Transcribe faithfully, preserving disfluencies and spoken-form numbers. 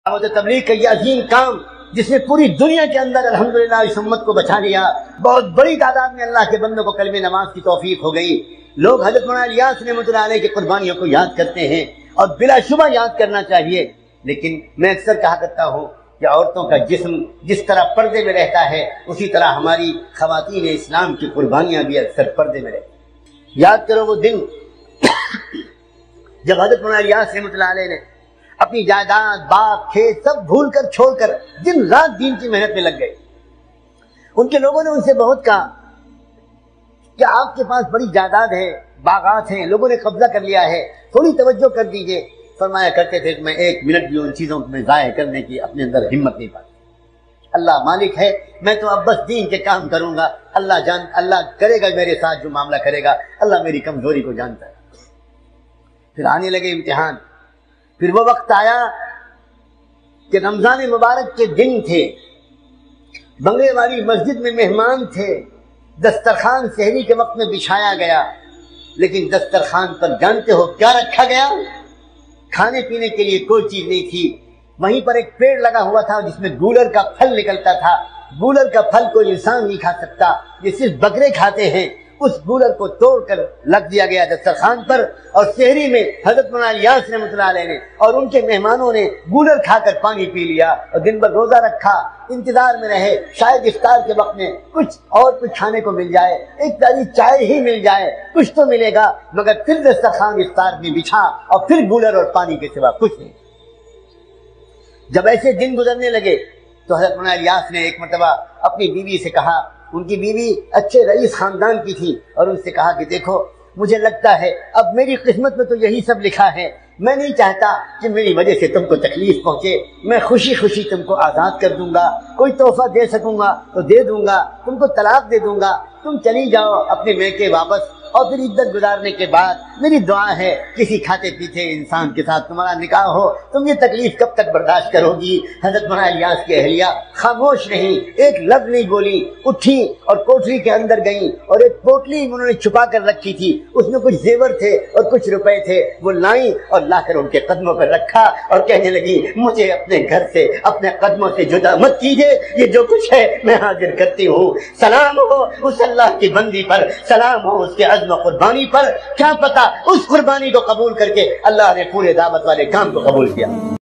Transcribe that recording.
دعوت تبلیغ کا یہ عظیم کام جس نے پوری دنیا کے اندر الحمدللہ اس امت کو بچا لیا، بہت بڑی تعداد میں اللہ کے بندوں کو کلمہ نماز کی توفیق ہو گئی۔ لوگ حضرت مولانا الیاس رحمۃ اللہ علیہ کی قربانیوں کو یاد کرتے ہیں اور بلا شبہ یاد کرنا چاہیے، لیکن میں اکثر کہا کرتا ہوں کہ عورتوں کا جسم جس طرح پردے میں رہتا ہے اسی طرح ہماری خواتین اسلام کی قربانیاں بھی اکثر پردے میں رہتی ہیں۔ یاد کرو وہ دن جب حضرت مولانا الیاس رحمۃ اللہ علیہ نے اپنی جائیداد، باغ، کھیت سب بھول کر چھوڑ کر دن رات دین کی محنت میں لگ گئے۔ ان کے لوگوں نے ان سے بہت کہا کہ آپ کے پاس بڑی جائیداد ہے، باغات ہیں، لوگوں نے قبضہ کر لیا ہے، تھوڑی توجہ کر دیجئے۔ فرمایا کرتے تھے کہ میں ایک منٹ بھی ان چیزوں میں ضائع کرنے کی اپنے اندر ہمت نہیں پاتی۔ اللہ مالک ہے، میں تو اب بس دین کے کام کروں گا، اللہ جان اللہ کرے گا میرے ساتھ جو معاملہ کرے گا، اللہ میری کمزوری کو جانتا ہے۔ پھر آنے لگے امتحان، پھر وہ وقت آیا کہ رمضان مبارک کے دن تھے، بنگلے والی مسجد میں مہمان تھے، دسترخوان سحری کے وقت میں بچھایا گیا، لیکن دسترخوان پر جانتے ہو کیا رکھا گیا؟ کھانے پینے کے لیے کوئی چیز نہیں تھی۔ وہیں پر ایک پیڑ لگا ہوا تھا جس میں گولر کا پھل نکلتا تھا۔ گولر کا پھل کوئی انسان نہیں کھا سکتا، یہ صرف بکرے کھاتے ہیں۔ اس گولر کو توڑ کر لگ دیا گیا دسترخوان پر، اور سحری میں حضرت مولانا الیاس رحمۃ اللہ علیہ نے اور ان کے مہمانوں نے گولر کھا کر پانی پی لیا اور دن بھر روزہ رکھا، انتظار میں رہے شاید افطار کے وقت میں کچھ اور کچھ کھانے کو مل جائے، ایک پیالی چائے ہی مل جائے، کچھ تو ملے گا، مگر پھر دسترخوان افطار میں بچھا اور پھر گولر اور پانی کے سوا کچھ نہیں۔ جب ایسے دن گزرنے لگے تو حضرت مولانا الیاس نے ایک مرتبہ اپنی بیوی سے کہا، ان کی بیوی اچھے رئیس خاندان کی تھی، اور ان سے کہا کہ دیکھو مجھے لگتا ہے اب میری قسمت میں تو یہی سب لکھا ہے، میں نہیں چاہتا کہ میری وجہ سے تم کو تکلیف پہنچے، میں خوشی خوشی تم کو آزاد کر دوں گا، کوئی تحفہ دے سکوں گا تو دے دوں گا، تم کو طلاق دے دوں گا، تم چلی جاؤ اپنے میکے واپس، اور پھر عدت گزارنے کے بعد میری دعا ہے کسی کھاتے پیتے انسان کے ساتھ تمہارا نکاح ہو، تم یہ تکلیف کب تک برداشت کرو گی؟ حضرت مولانا الیاس کی اہلیہ خاموش نہیں، ایک لفظ نہیں بولی، اٹھی اور کوٹری کے اندر گئیں، اور ایک پوٹلی انہوں نے چھپا کر رکھی تھی، اس میں کچھ زیور تھے اور کچھ روپے تھے، وہ لائیں اور لا کر ان کے قدموں پر رکھا اور کہنے لگی مجھے اپنے گھر سے اپنے قدموں سے جدا مت کیجیے، یہ جو کچھ ہے میں حاضر کرتی ہوں، سلام ہو اس اللہ کی بندی پر، سلام ہو اس کے عزم و قربانی پر، کیا پتا اس قربانی کو قبول کر کے اللہ نے پورے دعوت والے کام کو قبول کیا۔